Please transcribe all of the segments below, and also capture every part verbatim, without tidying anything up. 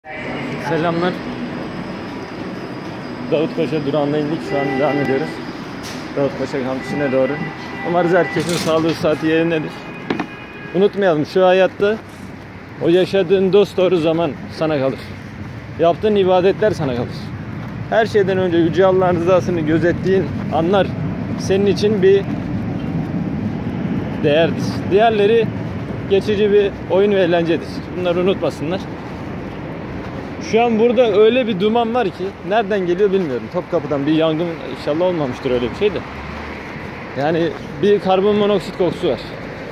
Selamlar. Davutpaşa durağında indik. Şu an devam ediyoruz. Davutpaşa kampüsüne doğru. Umarız herkesin sağlığı saati yerindedir. Unutmayalım, şu hayatta o yaşadığın dosdoğru zaman sana kalır. Yaptığın ibadetler sana kalır. Her şeyden önce Yüce Allah'ın rızasını gözettiğin anlar senin için bir değerdir. Diğerleri geçici bir oyun ve eğlencedir. Bunları unutmasınlar. Şu an burada öyle bir duman var ki nereden geliyor bilmiyorum. Topkapı'dan bir yangın inşallah olmamıştır, öyle bir şey de. Yani bir karbon monoksit kokusu var.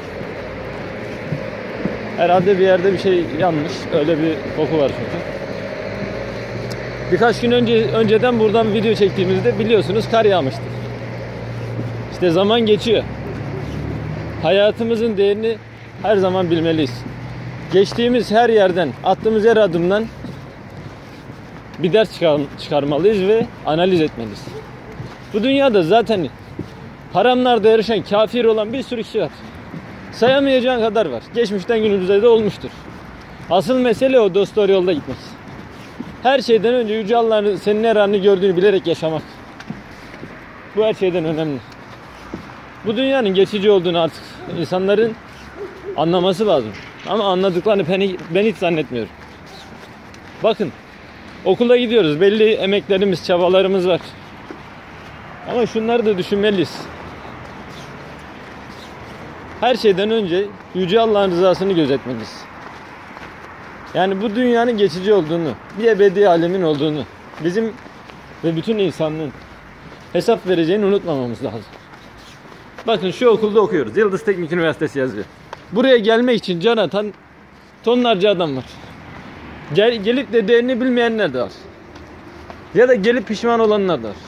Herhalde bir yerde bir şey yanmış. Öyle bir koku var çünkü. Birkaç gün önce önceden buradan video çektiğimizde biliyorsunuz kar yağmıştı. İşte zaman geçiyor. Hayatımızın değerini her zaman bilmeliyiz. Geçtiğimiz her yerden, attığımız her adımdan bir ders çıkar çıkarmalıyız ve analiz etmeliyiz. Bu dünyada zaten haramlarda yarışan, kafir olan bir sürü kişi var. Sayamayacağın kadar var. Geçmişten günümüzde de olmuştur. Asıl mesele o dosdoğru yolda gitmek. Her şeyden önce Yüce Allah'ın senin her anını gördüğünü bilerek yaşamak. Bu her şeyden önemli. Bu dünyanın geçici olduğunu artık insanların anlaması lazım. Ama anladıklarını ben, ben hiç zannetmiyorum. Bakın, okula gidiyoruz. Belli emeklerimiz, çabalarımız var. Ama şunları da düşünmeliyiz. Her şeyden önce Yüce Allah'ın rızasını gözetmeliyiz. Yani bu dünyanın geçici olduğunu, bir ebedi alemin olduğunu, bizim ve bütün insanlığın hesap vereceğini unutmamamız lazım. Bakın, şu okulda okuyoruz. Yıldız Teknik Üniversitesi yazıyor. Buraya gelmek için can atan tonlarca adam var. Gel, gelip de değerini bilmeyenler de var. Ya da gelip pişman olanlar da var.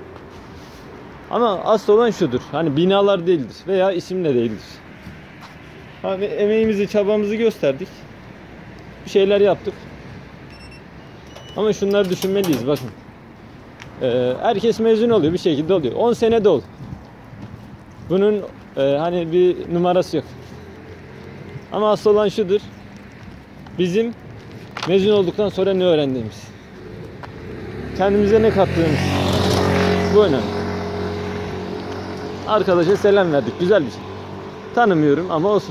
Ama asıl olan şudur. Hani binalar değildir veya isim de değildir. Hani emeğimizi, çabamızı gösterdik. Bir şeyler yaptık. Ama şunları düşünmeliyiz, bakın. Ee, herkes mezun oluyor, bir şekilde oluyor. on senede ol. Bunun e, hani bir numarası yok. Ama asıl olan şudur. Bizim mezun olduktan sonra ne öğrendiğimiz. Kendimize ne kattığımız. Bu önemli. Arkadaşa selam verdik. Güzel bir şey. Tanımıyorum ama olsun.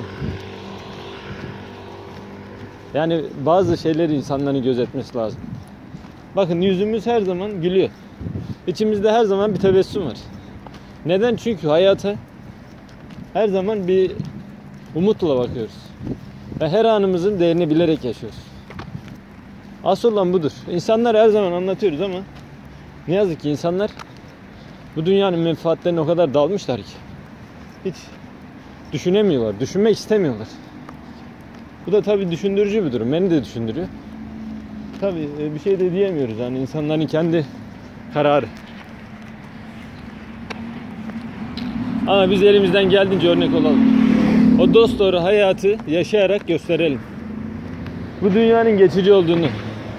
Yani bazı şeyleri insanların gözetmesi lazım. Bakın, yüzümüz her zaman gülüyor. İçimizde her zaman bir tebessüm var. Neden? Çünkü hayata her zaman bir umutla bakıyoruz. Ve her anımızın değerini bilerek yaşıyoruz. Asıl olan budur. İnsanlar her zaman anlatıyoruz ama ne yazık ki insanlar bu dünyanın menfaatlerine o kadar dalmışlar ki hiç düşünemiyorlar, düşünmek istemiyorlar. Bu da tabii düşündürücü bir durum. Beni de düşündürüyor. Tabii bir şey de diyemiyoruz. Yani insanların kendi kararı. Ama biz elimizden geldiğince örnek olalım. O dosdoğru hayatı yaşayarak gösterelim. Bu dünyanın geçici olduğunu.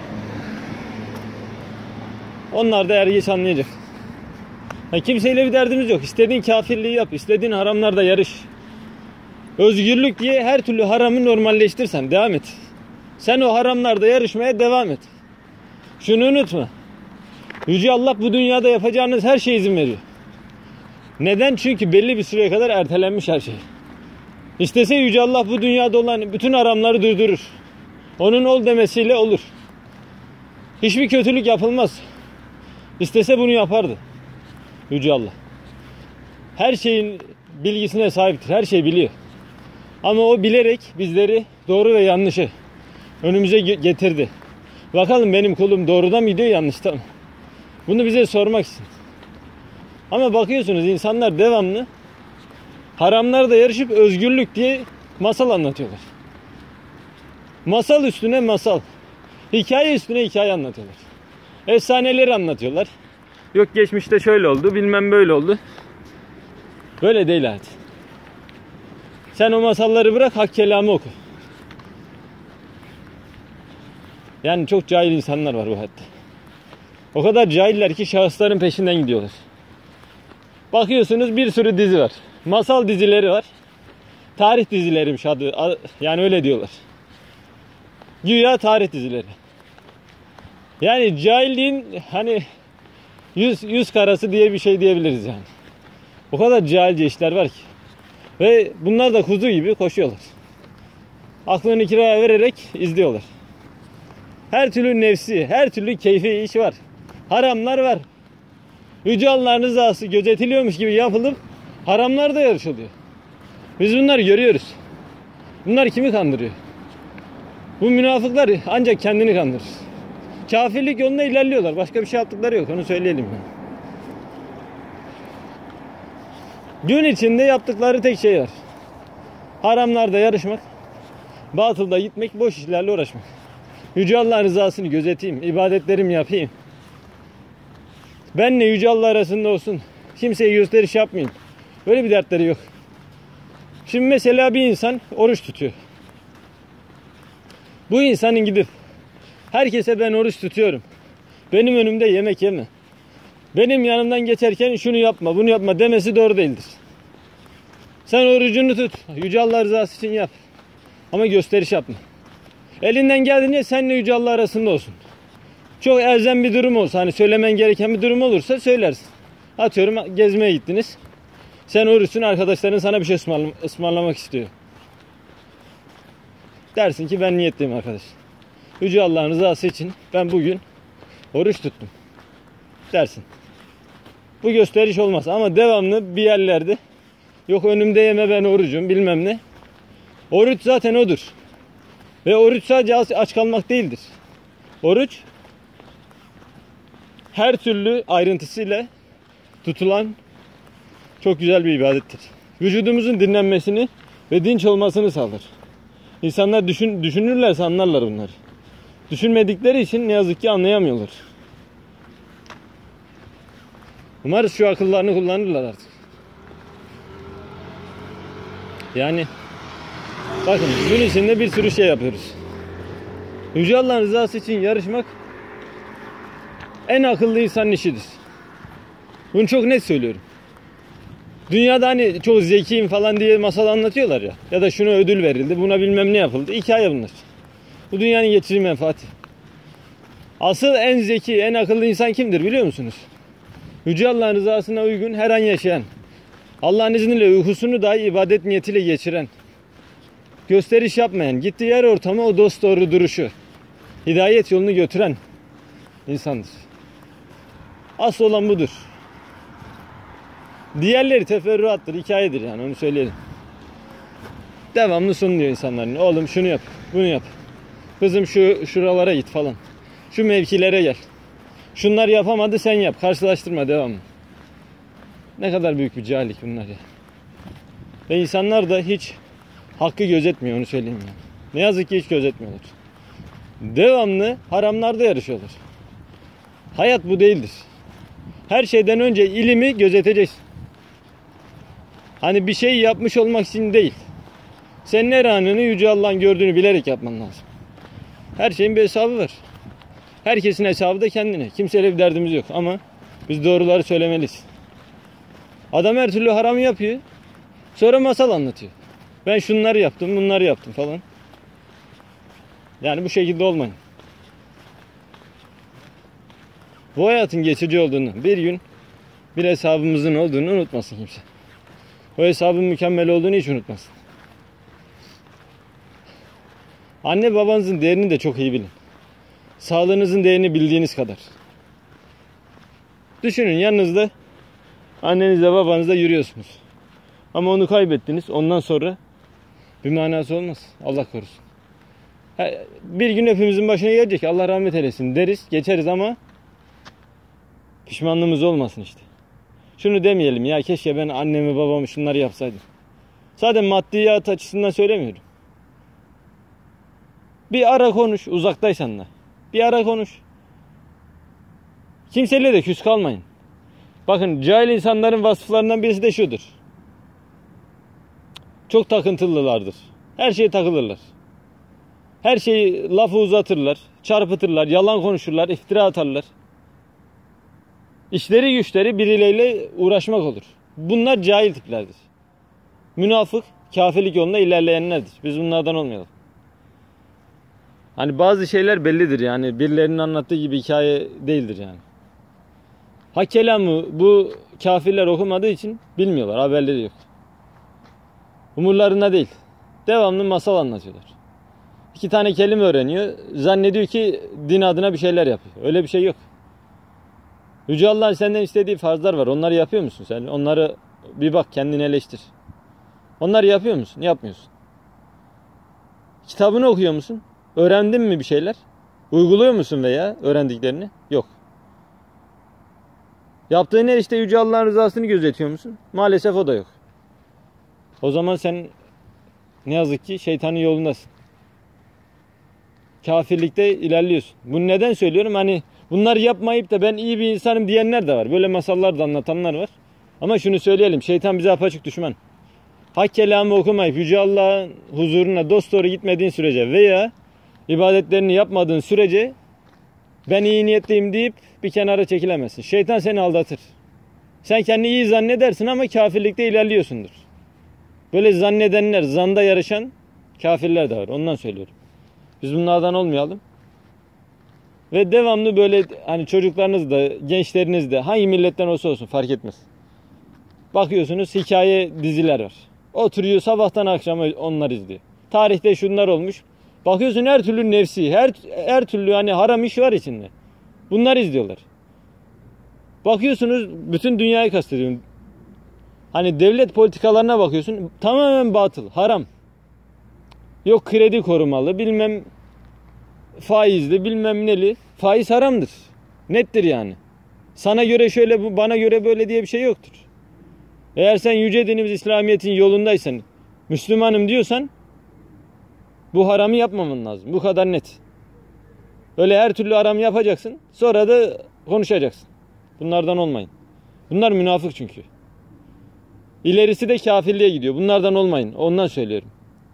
Onlar da er geç anlayacak. Yani kimseyle bir derdimiz yok. İstediğin kafirliği yap, istediğin haramlarda yarış. Özgürlük diye her türlü haramı normalleştirsen devam et. Sen o haramlarda yarışmaya devam et. Şunu unutma. Yüce Allah bu dünyada yapacağınız her şeye izin veriyor. Neden? Çünkü belli bir süreye kadar ertelenmiş her şey. İstese Yüce Allah bu dünyada olan bütün haramları durdurur. Onun ol demesiyle olur. Hiçbir kötülük yapılmaz. İstese bunu yapardı Yüce Allah. Her şeyin bilgisine sahiptir. Her şeyi biliyor. Ama o bilerek bizleri doğru ve yanlışı önümüze getirdi. Bakalım benim kulum doğrudan mı gidiyor, yanlıştan mı? Bunu bize sormak için. Ama bakıyorsunuz insanlar devamlı haramlarda yarışıp özgürlük diye masal anlatıyorlar. Masal üstüne masal. Hikaye üstüne hikaye anlatıyorlar. Efsaneleri anlatıyorlar. Yok geçmişte şöyle oldu, bilmem böyle oldu. Böyle değil hayat. Sen o masalları bırak, hak kelamı oku. Yani çok cahil insanlar var bu hayatta. O kadar cahiller ki şahısların peşinden gidiyorlar. Bakıyorsunuz bir sürü dizi var. Masal dizileri var. Tarih dizileriymiş adı. Yani öyle diyorlar. Güya tarih dizileri. Yani cahilliğin hani yüz, yüz karası diye bir şey diyebiliriz yani. O kadar cahilce işler var ki. Ve bunlar da kuzu gibi koşuyorlar. Aklını kiraya vererek izliyorlar. Her türlü nefsi, her türlü keyfi iş var. Haramlar var. Yüce Allah'ın rızası gözetiliyormuş gibi yapılıp haramlar da yarışılıyor. Biz bunları görüyoruz. Bunlar kimi kandırıyor? Bu münafıklar ancak kendini kandırır. Kafirlik yolunda ilerliyorlar. Başka bir şey yaptıkları yok. Onu söyleyelim yani. Gün içinde yaptıkları tek şey var. Haramlarda yarışmak, batılda gitmek, boş işlerle uğraşmak. Yüce Allah rızasını gözeteyim, ibadetlerimi yapayım. Benle Yüce Allah arasında olsun. Kimseye gösteriş yapmayayım. Böyle bir dertleri yok. Şimdi mesela bir insan oruç tutuyor. Bu insanın gidip herkese ben oruç tutuyorum, benim önümde yemek yeme, benim yanımdan geçerken şunu yapma, bunu yapma demesi doğru değildir. Sen orucunu tut. Yüce Allah rızası için yap. Ama gösteriş yapma. Elinden geldiğince seninle Yüce Allah arasında olsun. Çok elzem bir durum olsa, hani söylemen gereken bir durum olursa söylersin. Atıyorum gezmeye gittiniz. Sen oruçsun, arkadaşların sana bir şey ısmarlamak istiyor. Dersin ki ben niyetliyim arkadaş. Yüce Allah'ın rızası için ben bugün oruç tuttum. Dersin. Bu gösteriş olmaz ama devamlı bir yerlerde yok önümde yeme ben orucum bilmem ne. Oruç zaten odur. Ve oruç sadece aç kalmak değildir. Oruç her türlü ayrıntısıyla tutulan çok güzel bir ibadettir. Vücudumuzun dinlenmesini ve dinç olmasını sağlar. İnsanlar düşün, düşünürlerse anlarlar bunları. Düşünmedikleri için ne yazık ki anlayamıyorlar. Umarız şu akıllarını kullanırlar artık. Yani bakın gün içinde bir sürü şey yapıyoruz. Yüce Allah'ın rızası için yarışmak en akıllı insanın işidir. Bunu çok net söylüyorum. Dünyada hani çok zekiyim falan diye masal anlatıyorlar ya. Ya da şuna ödül verildi, buna bilmem ne yapıldı. Hikaye bunlar. Bu dünyanın geçici menfaati. Asıl en zeki, en akıllı insan kimdir biliyor musunuz? Yüce Allah'ın rızasına uygun her an yaşayan, Allah'ın izniyle uykusunu dahi ibadet niyetiyle geçiren, gösteriş yapmayan, gittiği yer ortamı o dosdoğru duruşu, hidayet yolunu götüren insandır. Asıl olan budur. Diğerleri teferruattır, hikayedir yani onu söyleyelim. Devamlı sunuluyor insanların. Oğlum şunu yap, bunu yap. Kızım şu şuralara git falan. Şu mevkilere gel. Şunlar yapamadı sen yap. Karşılaştırma devamlı. Ne kadar büyük bir cahillik bunlar ya. Ve insanlar da hiç hakkı gözetmiyor onu söyleyeyim yani. Ne yazık ki hiç gözetmiyorlar. Devamlı haramlarda yarışıyorlar. Hayat bu değildir. Her şeyden önce ilimi gözeteceksin. Hani bir şey yapmış olmak için değil. Senin her anını Yüce Allah'ın gördüğünü bilerek yapman lazım. Her şeyin bir hesabı var. Herkesin hesabı da kendine. Kimseyle bir derdimiz yok ama biz doğruları söylemeliyiz. Adam her türlü haramı yapıyor. Sonra masal anlatıyor. Ben şunları yaptım, bunları yaptım falan. Yani bu şekilde olmayın. Bu hayatın geçici olduğunu, bir gün bir hesabımızın olduğunu unutmasın kimse. O hesabın mükemmel olduğunu hiç unutmasın. Anne babanızın değerini de çok iyi bilin. Sağlığınızın değerini bildiğiniz kadar. Düşünün yanınızda annenizle babanızla yürüyorsunuz. Ama onu kaybettiniz. Ondan sonra bir manası olmaz. Allah korusun. Bir gün hepimizin başına gelecek. Allah rahmet eylesin deriz. Geçeriz ama pişmanlığımız olmasın işte. Şunu demeyelim ya keşke ben annemi babamı şunları yapsaydım. Zaten maddiyat açısından söylemiyorum. Bir ara konuş uzaktaysan da. Bir ara konuş. Kimseyle de küs kalmayın. Bakın cahil insanların vasıflarından birisi de şudur. Çok takıntılılardır. Her şeye takılırlar. Her şeyi lafı uzatırlar, çarpıtırlar, yalan konuşurlar, iftira atarlar. İşleri güçleri birileriyle uğraşmak olur. Bunlar cahil tiplerdir. Münafık, kafirlik yolunda ilerleyenlerdir. Biz bunlardan olmayalım. Hani bazı şeyler bellidir yani. Birilerinin anlattığı gibi hikaye değildir yani. Hak kelamı bu kafirler okumadığı için bilmiyorlar. Haberleri yok. Umurlarında değil. Devamlı masal anlatıyorlar. İki tane kelime öğreniyor. Zannediyor ki din adına bir şeyler yapıyor. Öyle bir şey yok. Yüce Allah'ın senden istediği farzlar var. Onları yapıyor musun sen? Onları bir bak, kendini eleştir. Onları yapıyor musun? Yapmıyorsun. Kitabını okuyor musun? Öğrendin mi bir şeyler? Uyguluyor musun veya öğrendiklerini? Yok. Yaptığın her işte Yüce Allah'ın rızasını gözetiyor musun? Maalesef o da yok. O zaman sen ne yazık ki şeytanın yolundasın. Kafirlikte ilerliyorsun. Bunu neden söylüyorum? Hani bunları yapmayıp da ben iyi bir insanım diyenler de var. Böyle masallar da anlatanlar var. Ama şunu söyleyelim. Şeytan bize apaçık düşman. Hak kelamı okumayıp Yüce Allah'ın huzuruna dosdoğru gitmediğin sürece veya ibadetlerini yapmadığın sürece ben iyi niyetliyim deyip bir kenara çekilemezsin. Şeytan seni aldatır. Sen kendini iyi zannedersin ama kafirlikte ilerliyorsundur. Böyle zannedenler, zanda yarışan kafirler de var. Ondan söylüyorum. Biz bunlardan olmayalım. Ve devamlı böyle hani çocuklarınız da, gençleriniz de hangi milletten olsa olsun fark etmez. Bakıyorsunuz hikaye diziler var. Oturuyor sabahtan akşama onlar izliyor. Tarihte şunlar olmuş. Bakıyorsun her türlü nefsi, her her türlü hani haram iş var içinde. Bunlar izliyorlar. Bakıyorsunuz bütün dünyayı kastediyorum. Hani devlet politikalarına bakıyorsun tamamen batıl, haram. Yok kredi korumalı, bilmem faizli, bilmem neli. Faiz haramdır. Nettir yani. Sana göre şöyle, bu bana göre böyle diye bir şey yoktur. Eğer sen yüce dinimiz İslamiyet'in yolundaysan, Müslümanım diyorsan bu haramı yapmaman lazım. Bu kadar net. Öyle her türlü haram yapacaksın. Sonra da konuşacaksın. Bunlardan olmayın. Bunlar münafık çünkü. İlerisi de kafirliğe gidiyor. Bunlardan olmayın. Ondan söylüyorum.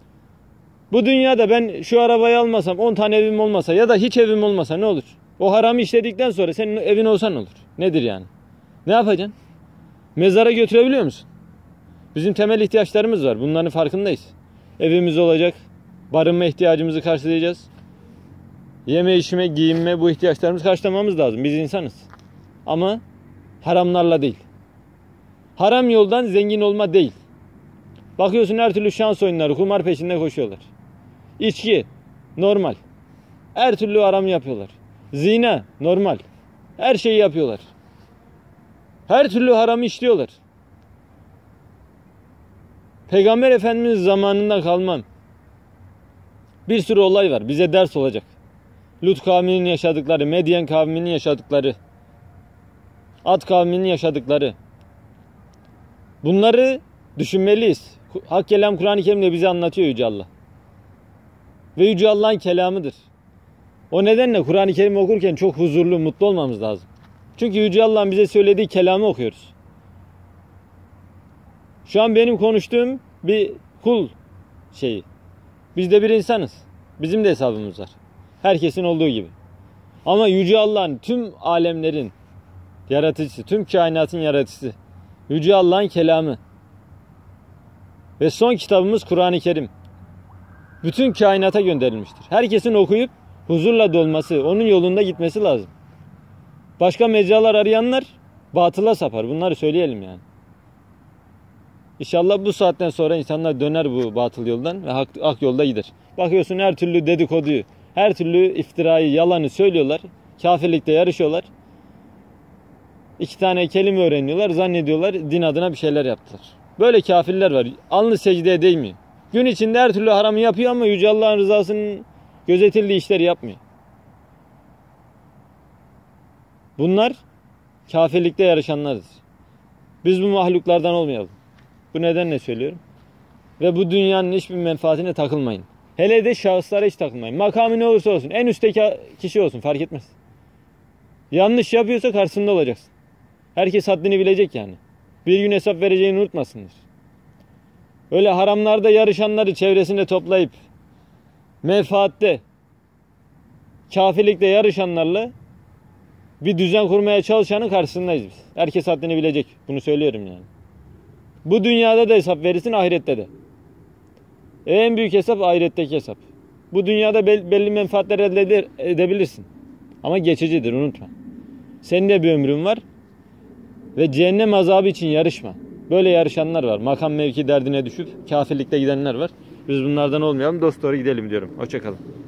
Bu dünyada ben şu arabayı almasam, on tane evim olmasa ya da hiç evim olmasa ne olur? O haramı işledikten sonra senin evin olsa ne olur? Nedir yani? Ne yapacaksın? Mezara götürebiliyor musun? Bizim temel ihtiyaçlarımız var. Bunların farkındayız. Evimiz olacak. Barınma ihtiyacımızı karşılayacağız. Yeme, içme, giyinme, bu ihtiyaçlarımızı karşılamamız lazım. Biz insanız. Ama haramlarla değil. Haram yoldan zengin olma değil. Bakıyorsun her türlü şans oyunları, kumar peşinde koşuyorlar. İçki normal. Her türlü haram yapıyorlar. Zina normal. Her şeyi yapıyorlar. Her türlü haramı işliyorlar. Peygamber Efendimiz zamanında kalmam. Bir sürü olay var. Bize ders olacak. Lut kavminin yaşadıkları, Medyen kavminin yaşadıkları, Ad kavminin yaşadıkları. Bunları düşünmeliyiz. Hak kelam Kur'an-ı Kerim'de bize anlatıyor Yüce Allah. Ve Yüce Allah'ın kelamıdır. O nedenle Kur'an-ı Kerim okurken çok huzurlu, mutlu olmamız lazım. Çünkü Yüce Allah'ın bize söylediği kelamı okuyoruz. Şu an benim konuştuğum bir kul şeyi. Biz de bir insanız. Bizim de hesabımız var. Herkesin olduğu gibi. Ama Yüce Allah'ın tüm alemlerin yaratıcısı, tüm kainatın yaratıcısı. Yüce Allah'ın kelamı. Ve son kitabımız Kur'an-ı Kerim. Bütün kainata gönderilmiştir. Herkesin okuyup huzurla dolması, onun yolunda gitmesi lazım. Başka mecralar arayanlar batıla sapar. Bunları söyleyelim yani. İnşallah bu saatten sonra insanlar döner bu batıl yoldan ve hak, hak yolda gider. Bakıyorsun her türlü dedikoduyu, her türlü iftirayı, yalanı söylüyorlar. Kafirlikte yarışıyorlar. İki tane kelime öğreniyorlar. Zannediyorlar din adına bir şeyler yaptılar. Böyle kafirler var. Alnı secdeye değmiyor. Gün içinde her türlü haramı yapıyor ama Yüce Allah'ın rızasının gözetildiği işleri yapmıyor. Bunlar kafirlikte yarışanlardır. Biz bu mahluklardan olmayalım. Bu nedenle söylüyorum. Ve bu dünyanın hiçbir menfaatine takılmayın. Hele de şahıslara hiç takılmayın. Makamı ne olursa olsun. En üstteki kişi olsun. Fark etmez. Yanlış yapıyorsa karşısında olacaksın. Herkes haddini bilecek yani. Bir gün hesap vereceğini unutmasınlar. Öyle haramlarda yarışanları çevresinde toplayıp menfaatte, kafirlikte yarışanlarla bir düzen kurmaya çalışanın karşısındayız biz. Herkes haddini bilecek. Bunu söylüyorum yani. Bu dünyada da hesap verirsin, ahirette de. En büyük hesap ahiretteki hesap. Bu dünyada belli menfaatler elde edebilirsin. Ama geçicidir, unutma. Senin de bir ömrün var. Ve cehennem azabı için yarışma. Böyle yarışanlar var. Makam mevki derdine düşüp kafirlikte gidenler var. Biz bunlardan olmayalım. Dost doğru gidelim diyorum. Hoşça kalın.